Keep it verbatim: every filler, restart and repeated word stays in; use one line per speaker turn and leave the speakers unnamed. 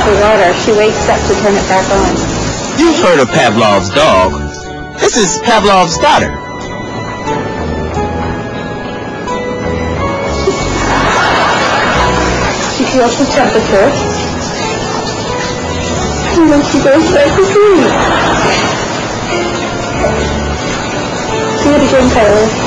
the water, she wakes up to turn it back on.
You've heard of Pavlov's dog. This is Pavlov's daughter.
She feels the temperature, and then she goes back to sleep. Do it again, Tyler.